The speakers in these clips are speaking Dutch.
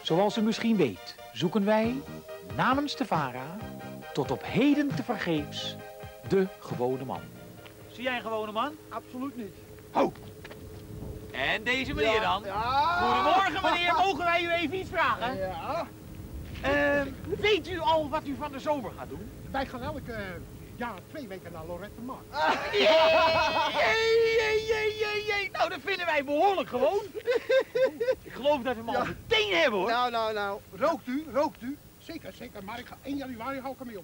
Zoals u misschien weet, zoeken wij namens de VARA tot op heden tevergeefs de gewone man. Zie jij een gewone man? Absoluut niet. Ho! En deze meneer dan? Ja. Goedemorgen meneer, mogen wij u even iets vragen? Ja. Weet u al wat u van de zomer gaat doen? Wij gaan elke jaar 2 weken naar Lorette Mar. Jee. Nou, dat vinden wij behoorlijk gewoon. Ik geloof dat we hem al meteen hebben hoor. Nou. Rookt u? Zeker. Maar ik ga 1 januari hou ik ermee op.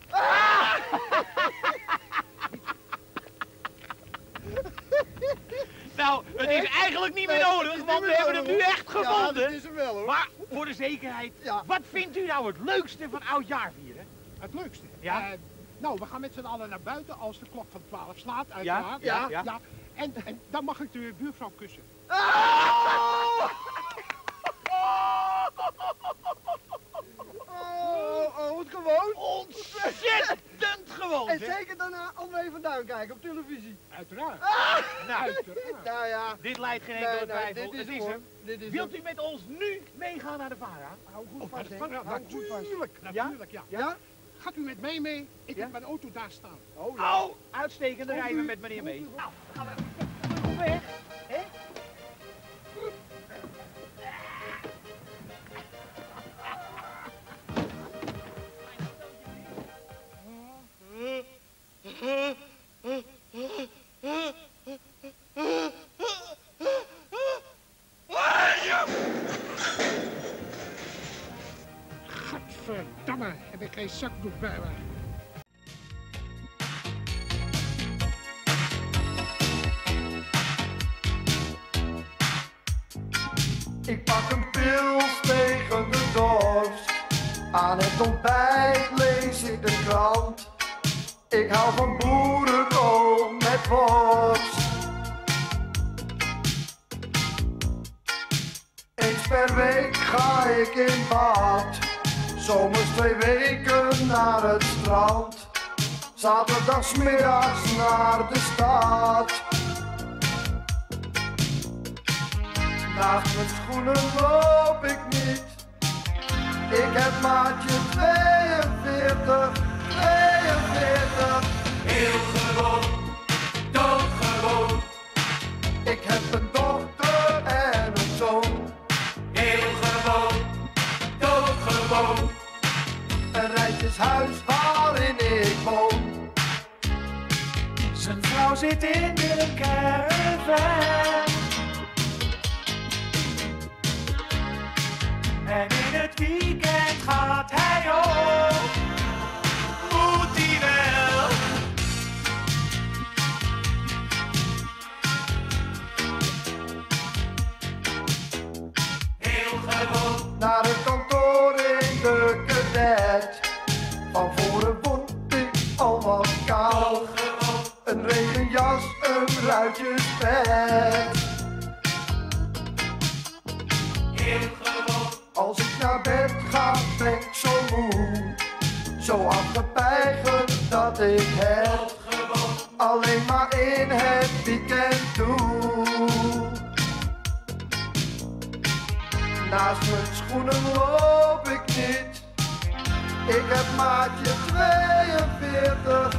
Nou, het is eigenlijk niet meer nodig, want we hebben hem nu echt gevonden. Ja, dat is hem wel hoor. Maar voor de zekerheid, wat vindt u nou het leukste van oudjaar vieren? Het leukste? Ja. Nou, we gaan met z'n allen naar buiten als de klok van 12 slaat, uiteraard. Ja. En dan mag ik de buurvrouw kussen. Oh, het gewoon? Ontzettend gewoon, En zeg. zeker daarna André van Duin kijken op televisie. Uiteraard. Nou ja. Dit leidt geen enkele twijfel. Dit Het is is hem. hem. Dit is Wilt u met ons nu meegaan naar de VARA? Hou goed vast, hè. Natuurlijk, ja. Ja? Gaat u met mij mee? Ik heb mijn auto daar staan. Oh, uitstekend. Dan rijden we met meneer mee. Nou, dan gaan we op weg. Hè? Gadverdamme, heb ik geen zakdoek bij me. Ik pak een pils tegen de dorst. Aan het ontbijt lees ik de krant. Ik hou van boerenkool met worst. Eens per week ga ik in bad. Zomers 2 weken naar het strand. Zaterdagsmiddags naar de stad. Naast mijn schoenen loop ik niet. Ik heb maatje 42. Heel gewoon, doodgewoon. Ik heb een dochter en een zoon. Heel gewoon, doodgewoon. Een rijtjeshuis waarin ik woon. Zijn vrouw zit in de caravan. En in het weekend gaat hij ook. Moet hij wel? Heel gewoon, Naar het kantoor in de cadet. Van voren word ik al wat koud. doodgewoon. Een regenjas, een ruitjespet. Heel gewoon, Als ik naar bed ga, ben ik zo moe. Zo afgepeigerd dat ik het doodgewoon. alleen maar in het weekend doe. Naast mijn schoenen loop ik niet. Ik heb maatje 42.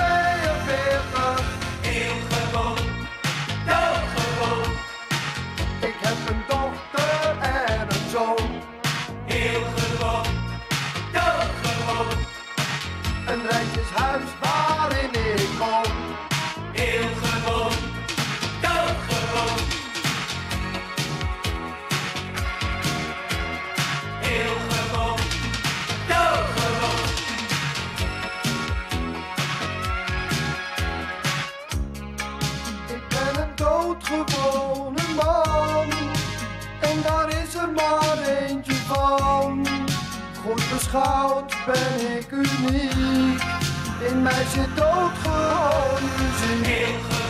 Heel gewoon, doodgewoon. Ik heb een dochter en een zoon. Heel gewoon, doodgewoon. Een rijtjeshuis waarin ik woon. Heel gewoon, doodgewoon. Heel gewoon, doodgewoon. Ik ben een doodgewone man. En daar is er maar eentje van. Goed beschouwd ben ik uniek. In mij zit doodgewoon muziek. Heel gewoon.